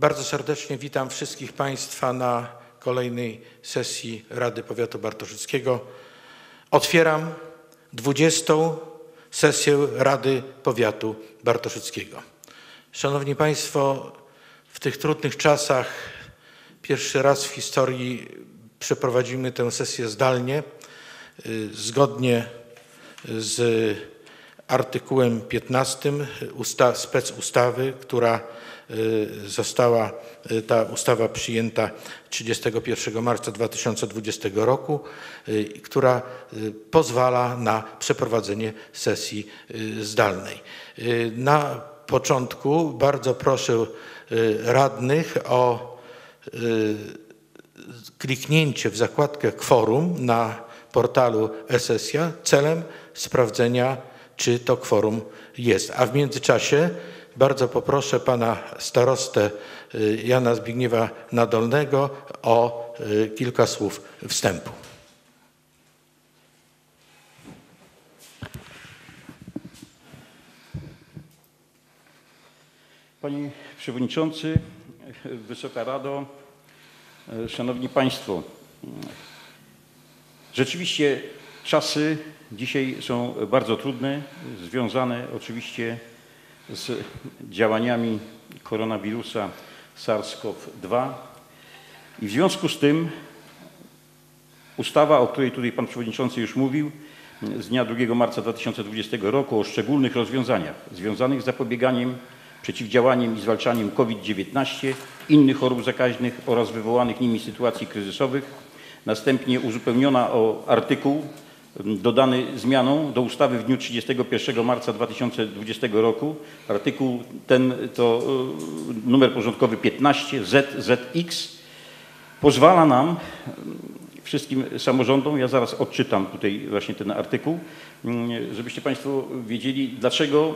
Bardzo serdecznie witam wszystkich Państwa na kolejnej sesji Rady Powiatu Bartoszyckiego. Otwieram 20. sesję Rady Powiatu Bartoszyckiego. Szanowni Państwo, w tych trudnych czasach pierwszy raz w historii przeprowadzimy tę sesję zdalnie, zgodnie z artykułem 15 specustawy, ta ustawa przyjęta 31 marca 2020 roku, która pozwala na przeprowadzenie sesji zdalnej. Na początku bardzo proszę radnych o kliknięcie w zakładkę kworum na portalu e-sesja celem sprawdzenia, czy to kworum jest. A w międzyczasie bardzo poproszę pana starostę Jana Zbigniewa Nadolnego o kilka słów wstępu. Panie Przewodniczący, Wysoka Rado, Szanowni Państwo. Rzeczywiście czasy dzisiaj są bardzo trudne, związane oczywiście z działaniami koronawirusa SARS-CoV-2 i w związku z tym ustawa, o której tutaj Pan Przewodniczący już mówił, z dnia 2 marca 2020 roku o szczególnych rozwiązaniach związanych z zapobieganiem, przeciwdziałaniem i zwalczaniem COVID-19, innych chorób zakaźnych oraz wywołanych nimi sytuacji kryzysowych, następnie uzupełniona o artykuł dodany zmianą do ustawy w dniu 31 marca 2020 roku. Artykuł ten to numer porządkowy 15 ZZX. Pozwala nam, wszystkim samorządom, ja zaraz odczytam tutaj właśnie ten artykuł, żebyście Państwo wiedzieli dlaczego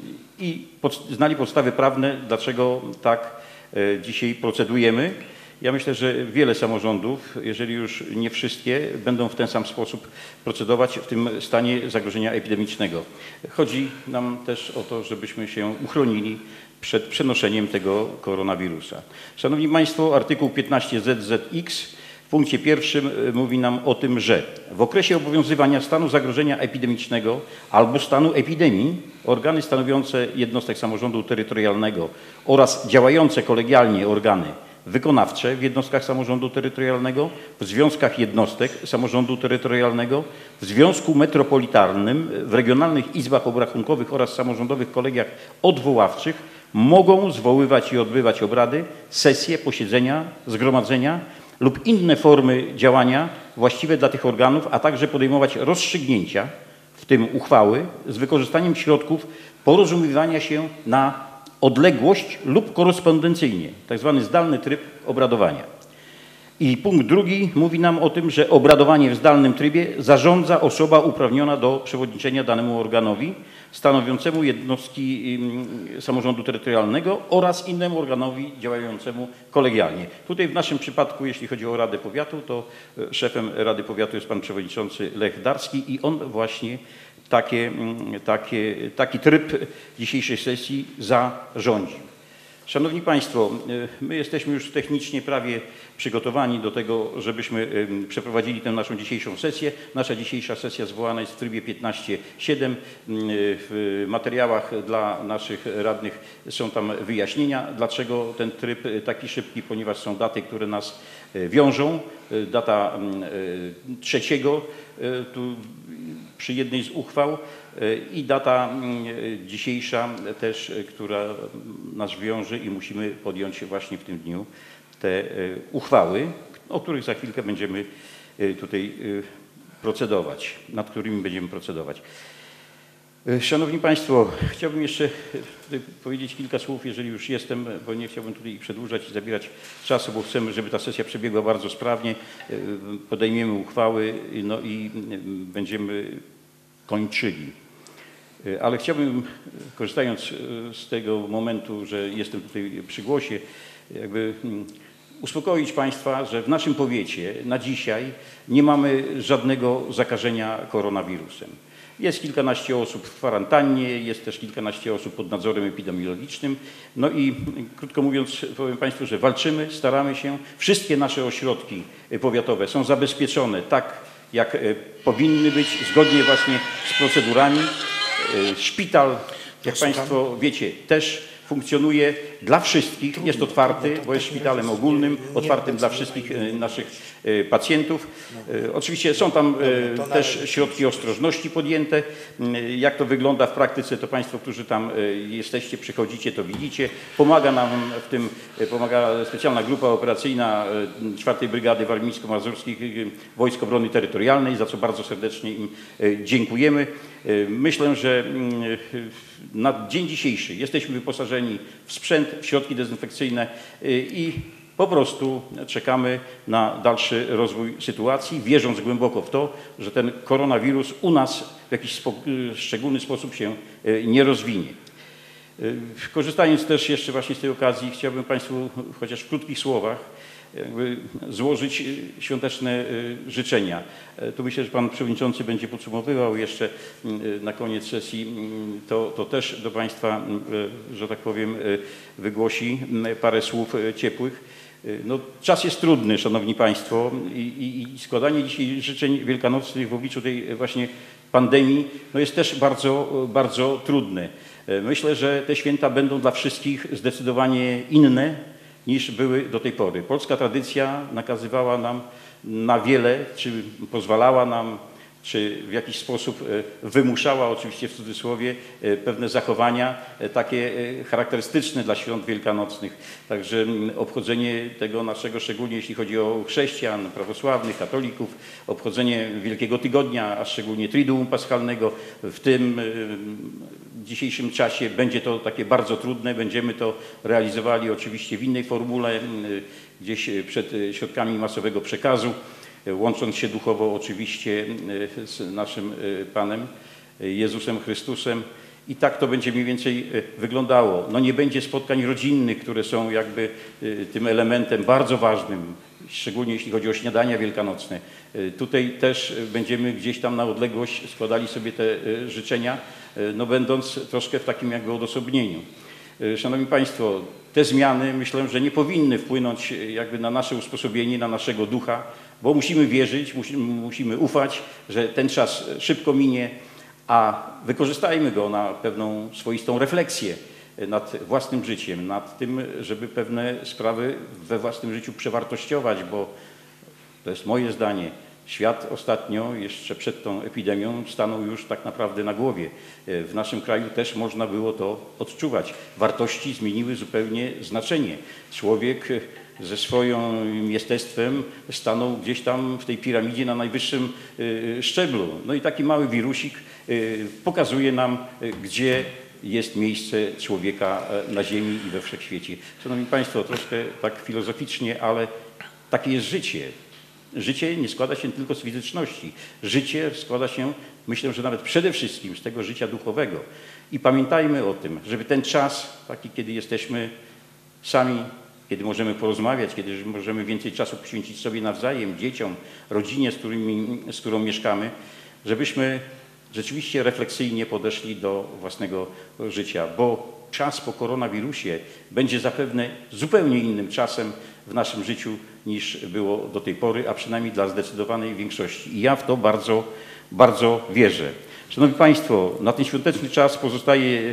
i znali podstawy prawne, dlaczego tak dzisiaj procedujemy. Ja myślę, że wiele samorządów, jeżeli już nie wszystkie, będą w ten sam sposób procedować w tym stanie zagrożenia epidemicznego. Chodzi nam też o to, żebyśmy się uchronili przed przenoszeniem tego koronawirusa. Szanowni Państwo, artykuł 15 ZZX w punkcie pierwszym mówi nam o tym, że w okresie obowiązywania stanu zagrożenia epidemicznego albo stanu epidemii organy stanowiące jednostek samorządu terytorialnego oraz działające kolegialnie organy wykonawcze w jednostkach samorządu terytorialnego, w związkach jednostek samorządu terytorialnego, w związku metropolitarnym, w regionalnych izbach obrachunkowych oraz samorządowych kolegiach odwoławczych mogą zwoływać i odbywać obrady, sesje, posiedzenia, zgromadzenia lub inne formy działania właściwe dla tych organów, a także podejmować rozstrzygnięcia, w tym uchwały, z wykorzystaniem środków porozumiewania się na odległość lub korespondencyjnie, tak zwany zdalny tryb obradowania. I punkt drugi mówi nam o tym, że obradowanie w zdalnym trybie zarządza osoba uprawniona do przewodniczenia danemu organowi stanowiącemu jednostki samorządu terytorialnego oraz innemu organowi działającemu kolegialnie. Tutaj w naszym przypadku, jeśli chodzi o Radę Powiatu, to szefem Rady Powiatu jest pan przewodniczący Lech Darski i on właśnie taki tryb dzisiejszej sesji zarządził. Szanowni Państwo, my jesteśmy już technicznie prawie przygotowani do tego, żebyśmy przeprowadzili tę naszą dzisiejszą sesję. Nasza dzisiejsza sesja zwołana jest w trybie 15:7. W materiałach dla naszych radnych są tam wyjaśnienia, dlaczego ten tryb taki szybki, ponieważ są daty, które nas wiążą. Data 3 tu przy jednej z uchwał i data dzisiejsza też, która nas wiąże i musimy podjąć właśnie w tym dniu te uchwały, o których za chwilkę będziemy tutaj procedować, nad którymi będziemy procedować. Szanowni Państwo, chciałbym jeszcze powiedzieć kilka słów, jeżeli już jestem, bo nie chciałbym tutaj przedłużać i zabierać czasu, bo chcemy, żeby ta sesja przebiegła bardzo sprawnie. Podejmiemy uchwały no i będziemy kończyli. Ale chciałbym, korzystając z tego momentu, że jestem tutaj przy głosie, jakby uspokoić Państwa, że w naszym powiecie na dzisiaj nie mamy żadnego zakażenia koronawirusem. Jest kilkanaście osób w kwarantannie, jest też kilkanaście osób pod nadzorem epidemiologicznym. No i krótko mówiąc, powiem Państwu, że walczymy, staramy się. Wszystkie nasze ośrodki powiatowe są zabezpieczone tak, jak powinny być, zgodnie właśnie z procedurami. Szpital, jak Państwo wiecie, też funkcjonuje dla wszystkich, jest otwarty, bo jest szpitalem ogólnym, otwartym dla wszystkich naszych pacjentów. Oczywiście są tam też środki ostrożności podjęte. Jak to wygląda w praktyce, to Państwo, którzy tam jesteście, przychodzicie, to widzicie. Pomaga nam w tym, pomaga specjalna grupa operacyjna 4. Brygady Warmińsko-Mazurskich Wojsk Obrony Terytorialnej, za co bardzo serdecznie im dziękujemy. Myślę, że na dzień dzisiejszy jesteśmy wyposażeni w sprzęt, w środki dezynfekcyjne i po prostu czekamy na dalszy rozwój sytuacji, wierząc głęboko w to, że ten koronawirus u nas w jakiś szczególny sposób się nie rozwinie. Korzystając też jeszcze właśnie z tej okazji, chciałbym Państwu chociaż w krótkich słowach złożyć świąteczne życzenia. Tu myślę, że Pan Przewodniczący będzie podsumowywał jeszcze na koniec sesji, to też do Państwa, że tak powiem, wygłosi parę słów ciepłych. No, czas jest trudny, Szanowni Państwo, i składanie dzisiaj życzeń wielkanocnych w obliczu tej właśnie pandemii no jest też bardzo, bardzo trudne. Myślę, że te święta będą dla wszystkich zdecydowanie inne niż były do tej pory. Polska tradycja nakazywała nam na wiele, czy pozwalała nam, czy w jakiś sposób wymuszała, oczywiście w cudzysłowie, pewne zachowania takie charakterystyczne dla świąt wielkanocnych. Także obchodzenie tego naszego, szczególnie jeśli chodzi o chrześcijan, prawosławnych, katolików, obchodzenie Wielkiego Tygodnia, a szczególnie Triduum Paschalnego w tym dzisiejszym czasie będzie to takie bardzo trudne. Będziemy to realizowali oczywiście w innej formule, gdzieś przed środkami masowego przekazu, łącząc się duchowo oczywiście z naszym Panem Jezusem Chrystusem. I tak to będzie mniej więcej wyglądało. No nie będzie spotkań rodzinnych, które są jakby tym elementem bardzo ważnym, szczególnie jeśli chodzi o śniadania wielkanocne. Tutaj też będziemy gdzieś tam na odległość składali sobie te życzenia, no będąc troszkę w takim jakby odosobnieniu. Szanowni Państwo, te zmiany myślę, że nie powinny wpłynąć jakby na nasze usposobienie, na naszego ducha, bo musimy wierzyć, musimy ufać, że ten czas szybko minie, a wykorzystajmy go na pewną swoistą refleksję nad własnym życiem, nad tym, żeby pewne sprawy we własnym życiu przewartościować, bo to jest moje zdanie. Świat ostatnio, jeszcze przed tą epidemią, stanął już tak naprawdę na głowie. W naszym kraju też można było to odczuwać. Wartości zmieniły zupełnie znaczenie. Człowiek ze swoim jestestwem stanął gdzieś tam w tej piramidzie na najwyższym szczeblu. No i taki mały wirusik pokazuje nam, gdzie jest miejsce człowieka na ziemi i we wszechświecie. Szanowni Państwo, troszkę tak filozoficznie, ale takie jest życie. Życie nie składa się tylko z fizyczności. Życie składa się, myślę, że nawet przede wszystkim z tego życia duchowego. I pamiętajmy o tym, żeby ten czas, taki kiedy jesteśmy sami, kiedy możemy porozmawiać, kiedy możemy więcej czasu poświęcić sobie nawzajem, dzieciom, rodzinie, z którą mieszkamy, żebyśmy rzeczywiście refleksyjnie podeszli do własnego życia, bo czas po koronawirusie będzie zapewne zupełnie innym czasem w naszym życiu niż było do tej pory, a przynajmniej dla zdecydowanej większości. I ja w to bardzo, bardzo wierzę. Szanowni Państwo, na ten świąteczny czas pozostaje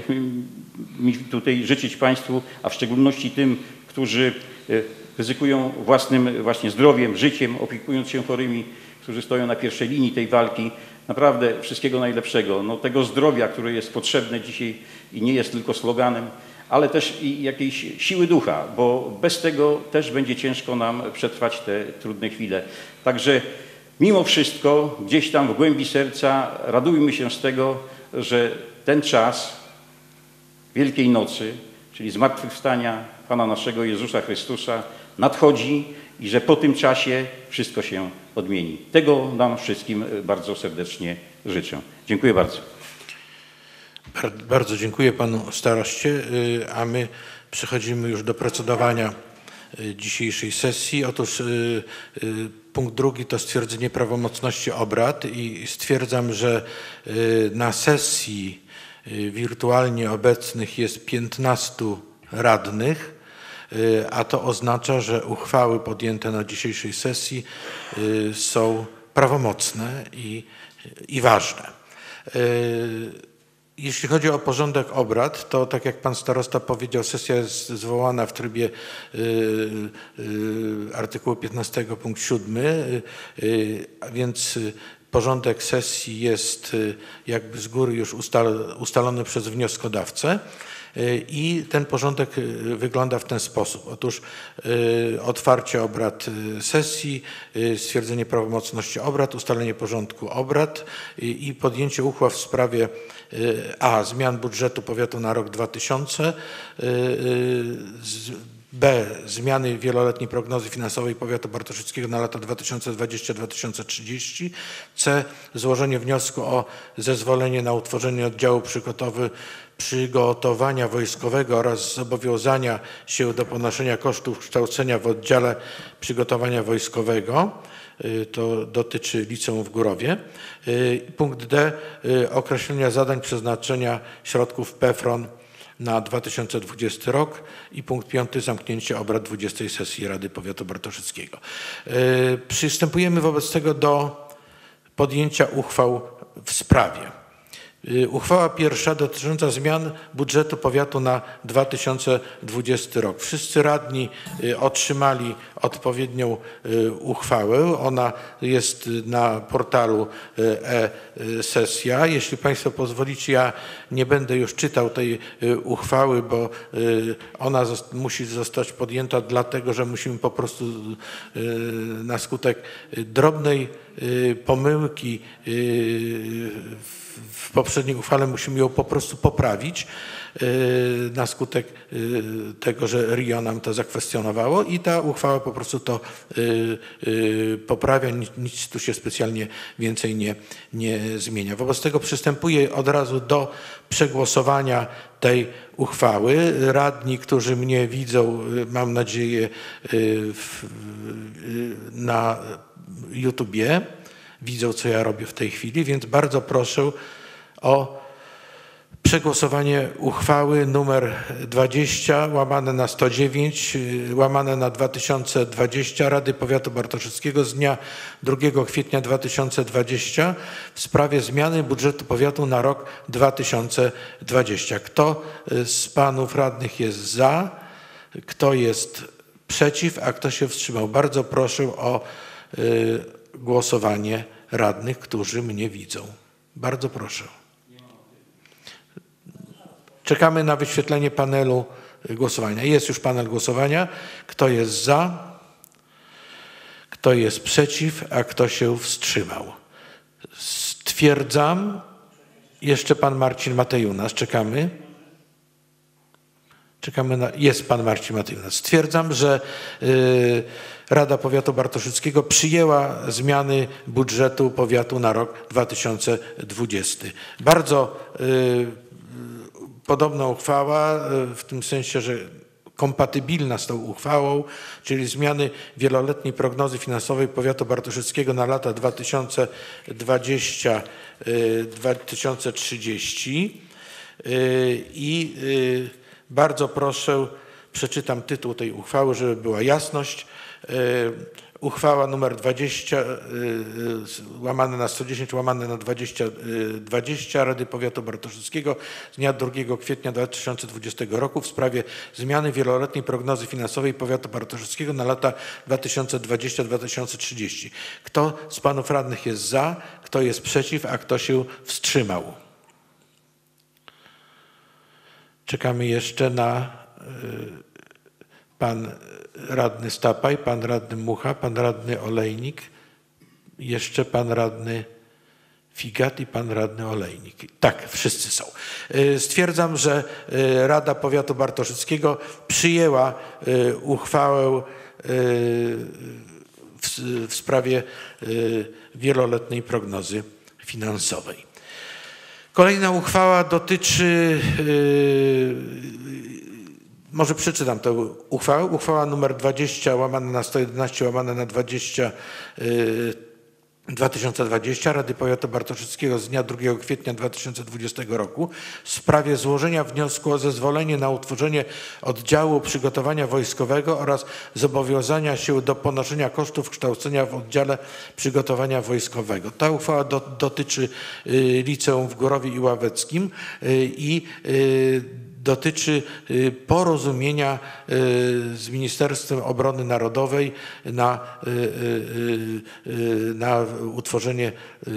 mi tutaj życzyć Państwu, a w szczególności tym, którzy ryzykują własnym właśnie zdrowiem, życiem, opiekując się chorymi, którzy stoją na pierwszej linii tej walki. Naprawdę wszystkiego najlepszego. No, tego zdrowia, które jest potrzebne dzisiaj i nie jest tylko sloganem, ale też i jakiejś siły ducha, bo bez tego też będzie ciężko nam przetrwać te trudne chwile. Także mimo wszystko gdzieś tam w głębi serca radujmy się z tego, że ten czas Wielkiej Nocy, czyli zmartwychwstania Pana naszego Jezusa Chrystusa nadchodzi i że po tym czasie wszystko się odmieni. Tego nam wszystkim bardzo serdecznie życzę. Dziękuję bardzo. Bardzo dziękuję Panu Staroście, a my przechodzimy już do procedowania dzisiejszej sesji. Otóż punkt drugi to stwierdzenie prawomocności obrad i stwierdzam, że na sesji wirtualnie obecnych jest 15 radnych, a to oznacza, że uchwały podjęte na dzisiejszej sesji są prawomocne i ważne. Jeśli chodzi o porządek obrad, to tak jak pan starosta powiedział, sesja jest zwołana w trybie artykułu 15 punkt 7, a więc porządek sesji jest jakby z góry już ustalony przez wnioskodawcę. I ten porządek wygląda w ten sposób. Otóż otwarcie obrad sesji, stwierdzenie prawomocności obrad, ustalenie porządku obrad i podjęcie uchwał w sprawie a. zmian budżetu powiatu na rok 2000, b. zmiany wieloletniej prognozy finansowej powiatu bartoszyckiego na lata 2020-2030, c. złożenie wniosku o zezwolenie na utworzenie oddziału przygotowania wojskowego oraz zobowiązania się do ponoszenia kosztów kształcenia w oddziale przygotowania wojskowego. To dotyczy liceum w Górowie. Punkt D. Określenia zadań przeznaczenia środków PFRON na 2020 rok i punkt 5. Zamknięcie obrad 20. sesji Rady Powiatu Bartoszyckiego. Przystępujemy wobec tego do podjęcia uchwał w sprawie. Uchwała pierwsza dotycząca zmian budżetu powiatu na 2020 rok. Wszyscy radni otrzymali odpowiednią uchwałę. Ona jest na portalu e-sesja. Jeśli państwo pozwolicie, ja nie będę już czytał tej uchwały, bo ona musi zostać podjęta dlatego, że musimy po prostu na skutek drobnej pomyłki w poprzedniej uchwale musimy ją po prostu poprawić na skutek tego, że RIO nam to zakwestionowało i ta uchwała po prostu to poprawia, nic tu się specjalnie więcej nie zmienia. Wobec tego przystępuję od razu do przegłosowania tej uchwały. Radni, którzy mnie widzą, mam nadzieję, na YouTubie, widzą, co ja robię w tej chwili, więc bardzo proszę o przegłosowanie uchwały numer 20 łamane na 109 łamane na 2020 Rady Powiatu Bartoszyckiego z dnia 2 kwietnia 2020 w sprawie zmiany budżetu powiatu na rok 2020. Kto z panów radnych jest za? Kto jest przeciw? A kto się wstrzymał? Bardzo proszę o głosowanie radnych, którzy mnie widzą. Bardzo proszę. Czekamy na wyświetlenie panelu głosowania. Jest już panel głosowania. Kto jest za? Kto jest przeciw? A kto się wstrzymał? Stwierdzam. Jeszcze pan Marcin Matejunas. Czekamy. Jest pan Marcin Matejunas. Stwierdzam, że Rada Powiatu Bartoszyckiego przyjęła zmiany budżetu powiatu na rok 2020. Bardzo podobna uchwała, w tym sensie, że kompatybilna z tą uchwałą, czyli zmiany wieloletniej prognozy finansowej powiatu bartoszyckiego na lata 2020-2030 i bardzo proszę, przeczytam tytuł tej uchwały, żeby była jasność. Uchwała nr 20 łamane na 110 łamane na 2020 Rady Powiatu Bartoszyckiego z dnia 2 kwietnia 2020 roku w sprawie zmiany wieloletniej prognozy finansowej Powiatu Bartoszyckiego na lata 2020-2030. Kto z panów radnych jest za? Kto jest przeciw? A kto się wstrzymał? Czekamy jeszcze na pan radny Stapaj, pan radny Mucha, pan radny Olejnik, jeszcze pan radny Figat i pan radny Olejnik. Tak, wszyscy są. Stwierdzam, że Rada Powiatu Bartoszyckiego przyjęła uchwałę w sprawie wieloletniej prognozy finansowej. Kolejna uchwała dotyczy Może przeczytam tę uchwałę. Uchwała nr 20/111/20 2020 Rady Powiatu Bartoszyckiego z dnia 2 kwietnia 2020 roku w sprawie złożenia wniosku o zezwolenie na utworzenie oddziału przygotowania wojskowego oraz zobowiązania się do ponoszenia kosztów kształcenia w oddziale przygotowania wojskowego. Ta uchwała dotyczy liceum w Górowie i Ławeckim i dotyczy porozumienia z Ministerstwem Obrony Narodowej na utworzenie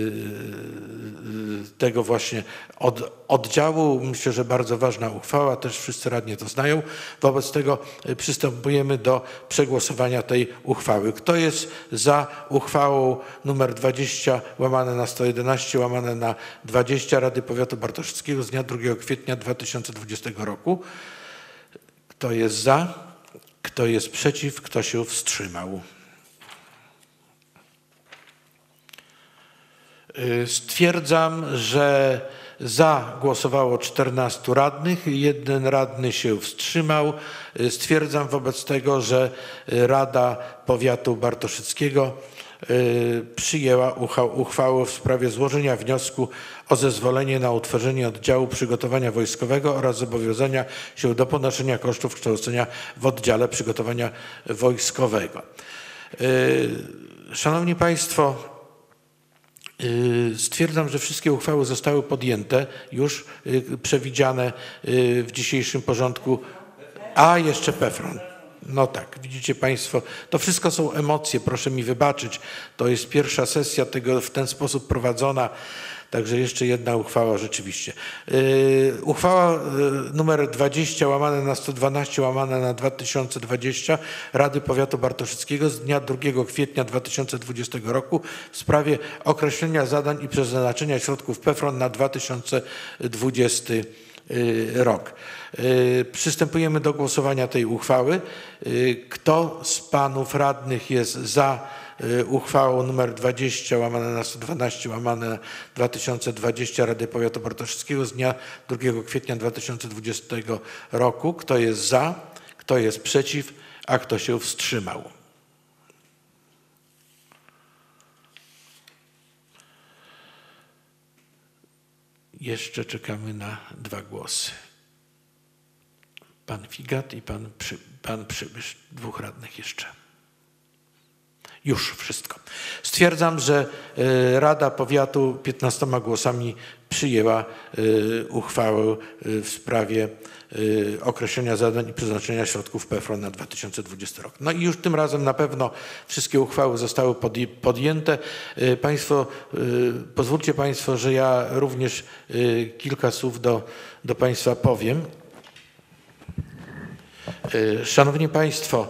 tego właśnie oddziału. Myślę, że bardzo ważna uchwała, też wszyscy radni to znają. Wobec tego przystępujemy do przegłosowania tej uchwały. Kto jest za uchwałą nr 20/111/20 Rady Powiatu Bartoszyckiego z dnia 2 kwietnia 2020 roku? Kto jest za? Kto jest przeciw? Kto się wstrzymał? Stwierdzam, że za głosowało 14 radnych, 1 radny się wstrzymał. Stwierdzam wobec tego, że Rada Powiatu Bartoszyckiego przyjęła uchwałę w sprawie złożenia wniosku o zezwolenie na utworzenie oddziału przygotowania wojskowego oraz zobowiązania się do ponoszenia kosztów kształcenia w oddziale przygotowania wojskowego. Szanowni Państwo, stwierdzam, że wszystkie uchwały zostały podjęte, już przewidziane w dzisiejszym porządku. A jeszcze PFRON. No tak, widzicie Państwo, to wszystko są emocje, proszę mi wybaczyć. To jest pierwsza sesja tego w ten sposób prowadzona. Także jeszcze jedna uchwała rzeczywiście. Uchwała nr 20/112/2020 Rady Powiatu Bartoszyckiego z dnia 2 kwietnia 2020 roku w sprawie określenia zadań i przeznaczenia środków PFRON na 2020 rok. Przystępujemy do głosowania tej uchwały. Kto z panów radnych jest za uchwałą nr 20/112/2020 Rady Powiatu Bartoszyckiego z dnia 2 kwietnia 2020 roku? Kto jest za? Kto jest przeciw? A kto się wstrzymał? Jeszcze czekamy na 2 głosy. Pan Figat i pan Przybysz. 2 radnych jeszcze. Już wszystko. Stwierdzam, że Rada Powiatu 15 głosami przyjęła uchwałę w sprawie określenia zadań i przeznaczenia środków PFRON na 2020 rok. No i już tym razem na pewno wszystkie uchwały zostały podjęte. Pozwólcie Państwo, że ja również kilka słów do Państwa powiem. Szanowni Państwo,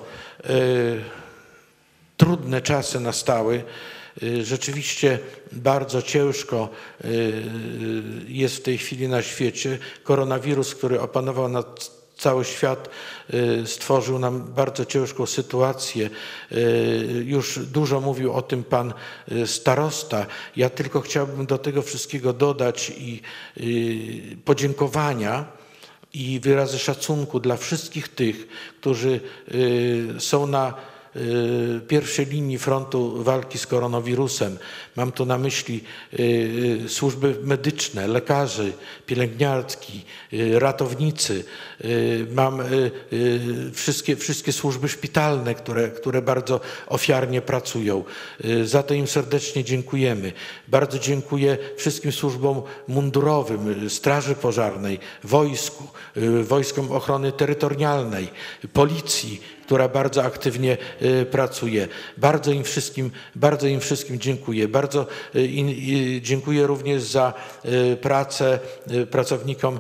trudne czasy nastały. Rzeczywiście bardzo ciężko jest w tej chwili na świecie. Koronawirus, który opanował cały świat, stworzył nam bardzo ciężką sytuację. Już dużo mówił o tym pan starosta. Ja tylko chciałbym do tego wszystkiego dodać i podziękowania i wyrazy szacunku dla wszystkich tych, którzy są na pierwszej linii frontu walki z koronawirusem. Mam tu na myśli służby medyczne, lekarzy, pielęgniarki, ratownicy. Mam wszystkie służby szpitalne, które bardzo ofiarnie pracują. Za to im serdecznie dziękujemy. Bardzo dziękuję wszystkim służbom mundurowym, Straży Pożarnej, wojsku, Wojskom Ochrony Terytorialnej, Policji, która bardzo aktywnie pracuje. Bardzo im wszystkim dziękuję. Bardzo dziękuję również za pracę pracownikom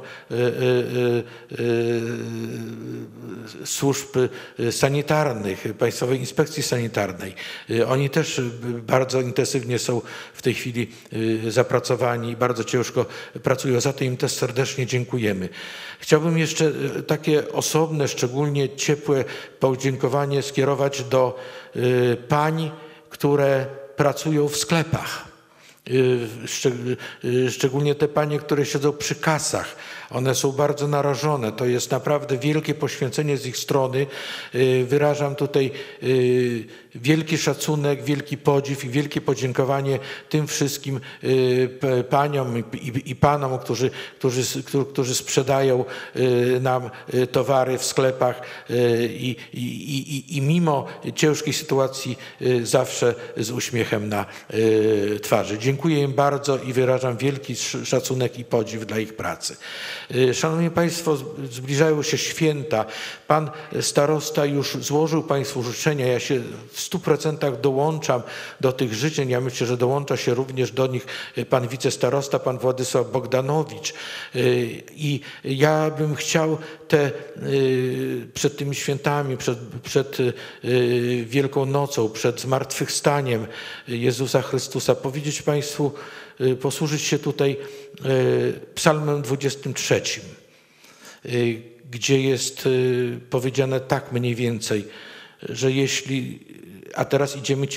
służb sanitarnych, Państwowej Inspekcji Sanitarnej. Oni też bardzo intensywnie są w tej chwili zapracowani i bardzo ciężko pracują. Za to im też serdecznie dziękujemy. Chciałbym jeszcze takie osobne, szczególnie ciepłe podziękowanie skierować do pań, które pracują w sklepach. szczególnie te panie, które siedzą przy kasach. One są bardzo narażone. To jest naprawdę wielkie poświęcenie z ich strony. Wyrażam tutaj wielki szacunek, wielki podziw i wielkie podziękowanie tym wszystkim paniom i panom, którzy sprzedają nam towary w sklepach i mimo ciężkiej sytuacji zawsze z uśmiechem na twarzy. Dziękuję im bardzo i wyrażam wielki szacunek i podziw dla ich pracy. Szanowni Państwo, zbliżają się święta. Pan starosta już złożył Państwu życzenia. Ja się w 100% dołączam do tych życzeń. Ja myślę, że dołącza się również do nich pan wicestarosta, pan Władysław Bogdanowicz. I ja bym chciał przed tymi świętami, przed Wielką Nocą, przed zmartwychwstaniem Jezusa Chrystusa powiedzieć Państwu, posłużyć się tutaj psalmem 23, gdzie jest powiedziane tak mniej więcej, że a teraz idziemy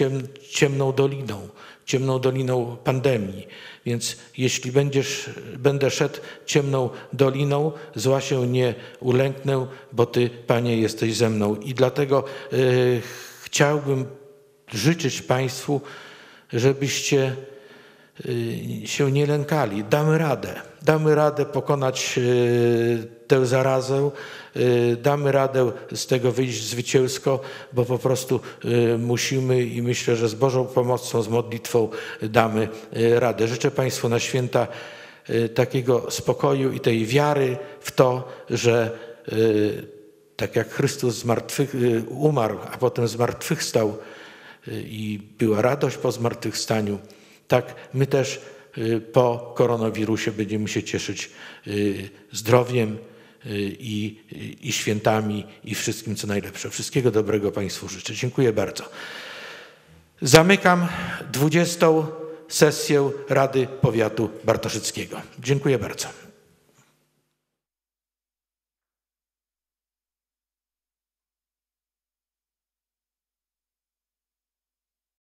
ciemną doliną pandemii, więc jeśli będę szedł ciemną doliną, zła się nie ulęknę, bo Ty, Panie, jesteś ze mną. I dlatego chciałbym życzyć Państwu, żebyście się nie lękali. Damy radę pokonać tę zarazę, damy radę z tego wyjść zwycięsko, bo po prostu musimy i myślę, że z Bożą pomocą, z modlitwą damy radę. Życzę Państwu na święta takiego spokoju i tej wiary w to, że tak jak Chrystus umarł, a potem zmartwychwstał i była radość po zmartwychwstaniu, tak my też po koronawirusie będziemy się cieszyć zdrowiem i świętami i wszystkim, co najlepsze. Wszystkiego dobrego Państwu życzę. Dziękuję bardzo. Zamykam 20. sesję Rady Powiatu Bartoszyckiego. Dziękuję bardzo.